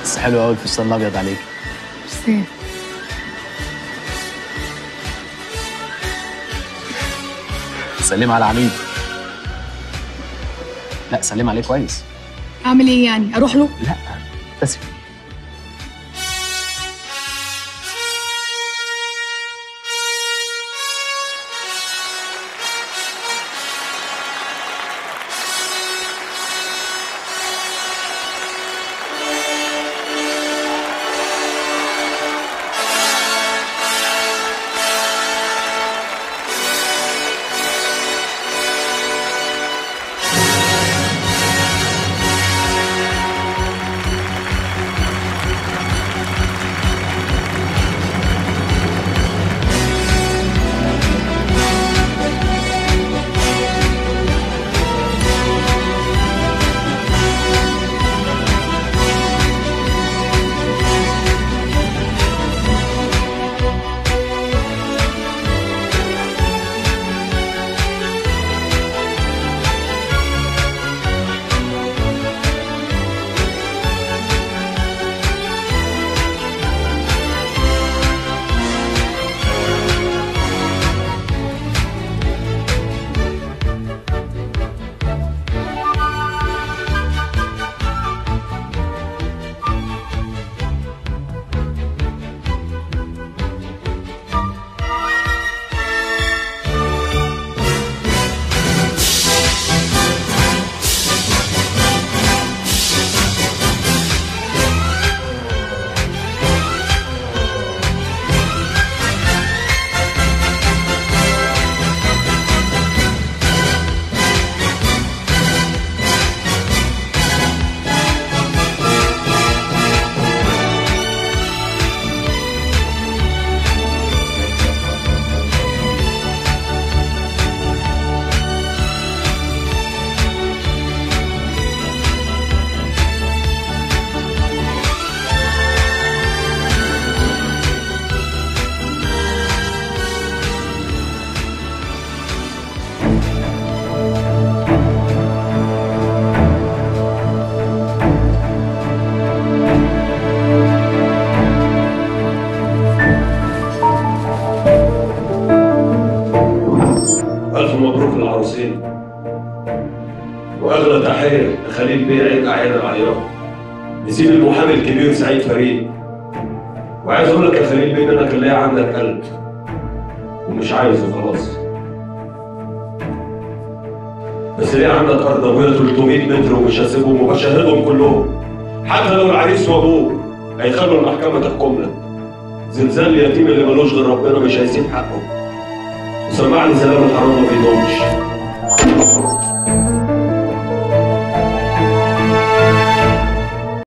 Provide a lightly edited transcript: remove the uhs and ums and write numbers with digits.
بس حلو قوي الفستان الابيض عليك. ميرسي. سلم على عميد. لا سلم عليه كويس. اعمل ايه يعني؟ اروح له؟ لا ابتسم. ألف مبروك للعروسين، وأغلى تحية لخليل بيه عيد أعياد العيار، نسيب المحامي الكبير سعيد فريد. وعايز أقول لك يا خليل بيه إنك اللي عندك قلب ومش عايزه خلاص. بس ليه عندك أرض أبويا 300 متر ومش هسيبهم وبشهدهم كلهم، حتى لو العريس وأبوه هيخلوا المحكمة تحكم لك. زلزال اليتيم اللي ملوش غير ربنا مش هيسيب حقه. وسمعني سلام الحرام ما بيدومش.